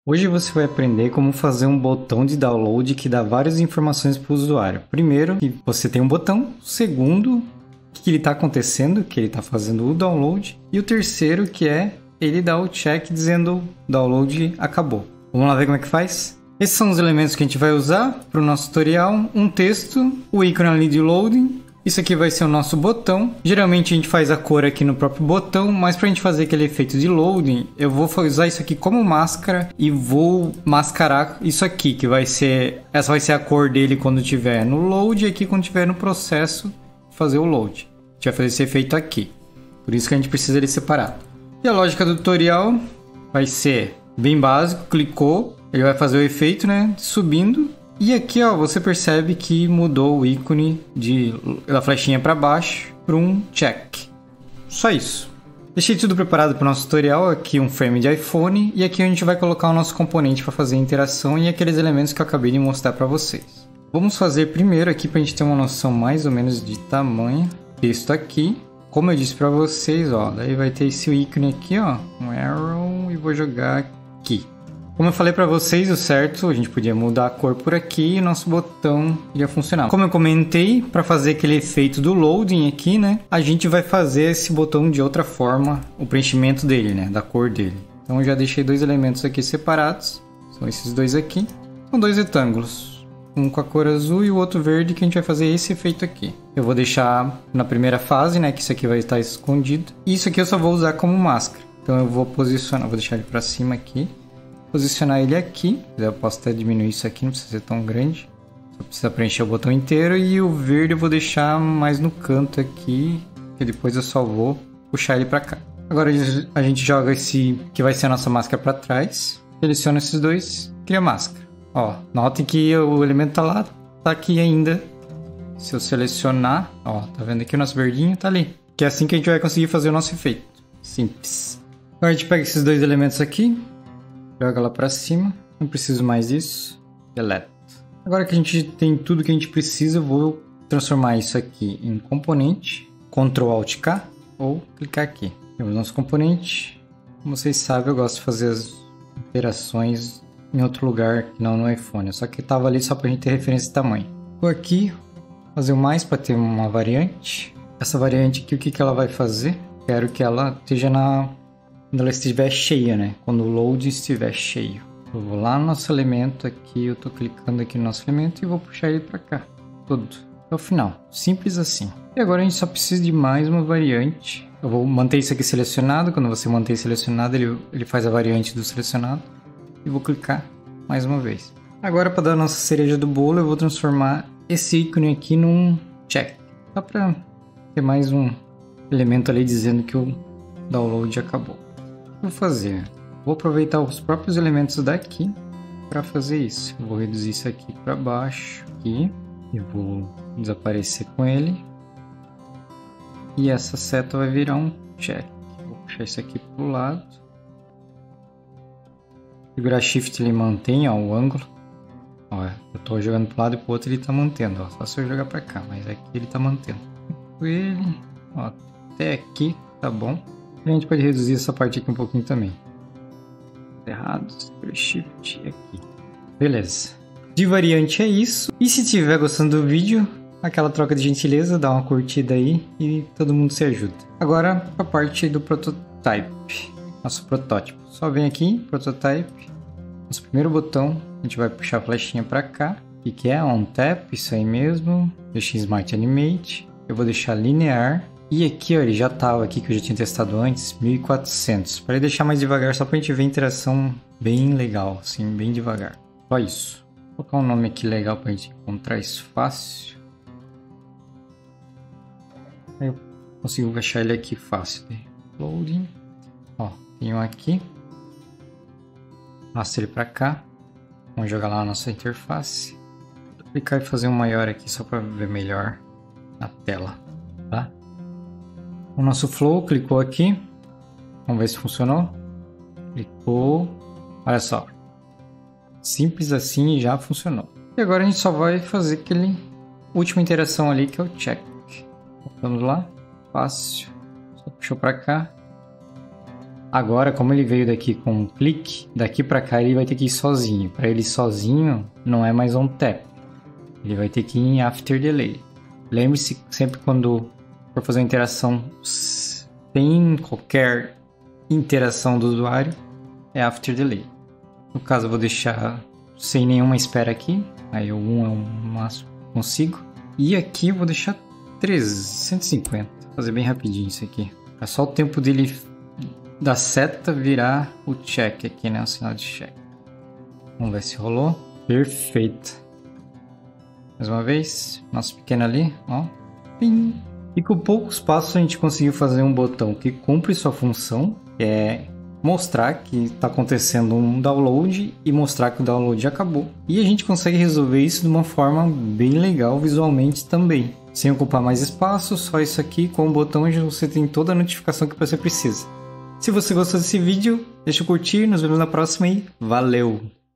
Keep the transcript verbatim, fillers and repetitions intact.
Hoje você vai aprender como fazer um botão de download que dá várias informações para o usuário. Primeiro, que você tem um botão. Segundo, o que ele está acontecendo, que ele está fazendo o download. E o terceiro, que é ele dar o check dizendo download acabou. Vamos lá ver como é que faz? Esses são os elementos que a gente vai usar para o nosso tutorial. Um texto, o ícone ali de loading. Isso aqui vai ser o nosso botão. Geralmente a gente faz a cor aqui no próprio botão, mas para a gente fazer aquele efeito de loading, eu vou usar isso aqui como máscara e vou mascarar isso aqui, que vai ser... Essa vai ser a cor dele quando tiver no load e aqui quando tiver no processo de fazer o load. A gente vai fazer esse efeito aqui. Por isso que a gente precisa ele separado. E a lógica do tutorial vai ser bem básico, clicou, ele vai fazer o efeito, né, subindo. E aqui, ó, você percebe que mudou o ícone de, da flechinha para baixo para um check. Só isso. Deixei tudo preparado para o nosso tutorial. Aqui um frame de iPhone. E aqui a gente vai colocar o nosso componente para fazer a interação e aqueles elementos que eu acabei de mostrar para vocês. Vamos fazer primeiro aqui para a gente ter uma noção mais ou menos de tamanho. Texto aqui. Como eu disse para vocês, ó, daí vai ter esse ícone aqui, ó, um arrow, e vou jogar aqui. Como eu falei para vocês, o certo, a gente podia mudar a cor por aqui e nosso botão iria funcionar. Como eu comentei, para fazer aquele efeito do loading aqui, né, a gente vai fazer esse botão de outra forma, o preenchimento dele, né, da cor dele. Então eu já deixei dois elementos aqui separados, são esses dois aqui. São dois retângulos, um com a cor azul e o outro verde, que a gente vai fazer esse efeito aqui. Eu vou deixar na primeira fase, né, que isso aqui vai estar escondido. E isso aqui eu só vou usar como máscara. Então eu vou posicionar, vou deixar ele para cima aqui. Posicionar ele aqui, eu posso até diminuir isso aqui, não precisa ser tão grande. Só precisa preencher o botão inteiro e o verde eu vou deixar mais no canto aqui, que depois eu só vou puxar ele para cá. Agora a gente joga esse que vai ser a nossa máscara para trás, seleciona esses dois, cria máscara. Ó, notem que o elemento tá lá, tá aqui ainda. Se eu selecionar, ó, tá vendo aqui o nosso verdinho, tá ali. Que é assim que a gente vai conseguir fazer o nosso efeito. Simples. Agora a gente pega esses dois elementos aqui, joga lá para cima, não preciso mais disso, delete. Agora que a gente tem tudo que a gente precisa, eu vou transformar isso aqui em componente, control alt K, ou clicar aqui. Temos nosso componente. Como vocês sabem, eu gosto de fazer as operações em outro lugar que não no iPhone, só que estava ali só para a gente ter referência de tamanho. Vou aqui, fazer o mais para ter uma variante. Essa variante aqui, o que, que ela vai fazer? Quero que ela esteja na... Quando ela estiver cheia, né? Quando o load estiver cheio. Eu vou lá no nosso elemento aqui, eu tô clicando aqui no nosso elemento e vou puxar ele para cá. Tudo. Até o final. Simples assim. E agora a gente só precisa de mais uma variante. Eu vou manter isso aqui selecionado. Quando você mantém selecionado, ele, ele faz a variante do selecionado. E vou clicar mais uma vez. Agora, para dar a nossa cereja do bolo, eu vou transformar esse ícone aqui num check. Só para ter mais um elemento ali dizendo que o download acabou. Vou fazer, vou aproveitar os próprios elementos daqui para fazer isso. Eu vou reduzir isso aqui para baixo aqui e vou desaparecer com ele. E essa seta vai virar um check. Vou puxar isso aqui para o lado. Segurar Shift, ele mantém, ó, o ângulo. Ó, eu estou jogando para o lado e para o outro ele está mantendo. Ó, só se eu jogar para cá, mas aqui ele está mantendo. Ele, ó, até aqui tá bom. A gente pode reduzir essa parte aqui um pouquinho também. Errado, Shift aqui. Beleza. De variante é isso. E se estiver gostando do vídeo, aquela troca de gentileza, dá uma curtida aí e todo mundo se ajuda. Agora a parte do prototype. Nosso protótipo. Só vem aqui, prototype. Nosso primeiro botão, a gente vai puxar a flechinha para cá. O que, que é? On tap, isso aí mesmo. Deixa em Smart Animate. Eu vou deixar linear. E aqui, ó, ele já estava aqui, que eu já tinha testado antes, mil e quatrocentos. Para deixar mais devagar, só para a gente ver a interação bem legal, assim, bem devagar. Só isso. Vou colocar um nome aqui legal para a gente encontrar isso fácil. Aí eu consigo achar ele aqui fácil. Loading. Ó, tem um aqui. Arrasta ele para cá. Vamos jogar lá na nossa interface. Vou clicar e fazer um maior aqui, só para ver melhor na tela, tá? O nosso flow, clicou aqui. Vamos ver se funcionou. Clicou. Olha só. Simples assim e já funcionou. E agora a gente só vai fazer aquele última interação ali, que é o check. Vamos lá. Fácil. Só puxou para cá. Agora, como ele veio daqui com um clique, daqui para cá ele vai ter que ir sozinho. Para ele ir sozinho, não é mais on tap. Ele vai ter que ir em after delay. Lembre-se, sempre quando for fazer uma interação sem qualquer interação do usuário, é after delay. No caso, eu vou deixar sem nenhuma espera aqui. Aí o um é o máximo que consigo. E aqui eu vou deixar trezentos e cinquenta. Vou fazer bem rapidinho isso aqui. É só o tempo dele da seta virar o check aqui, né? O sinal de check. Vamos ver se rolou. Perfeito. Mais uma vez. Nosso pequeno ali, ó. Pim. E com poucos passos a gente conseguiu fazer um botão que cumpre sua função. Que é mostrar que está acontecendo um download e mostrar que o download já acabou. E a gente consegue resolver isso de uma forma bem legal visualmente também. Sem ocupar mais espaço, só isso aqui com o botão onde você tem toda a notificação que você precisa. Se você gostou desse vídeo, deixa eu curtir, nos vemos na próxima e valeu!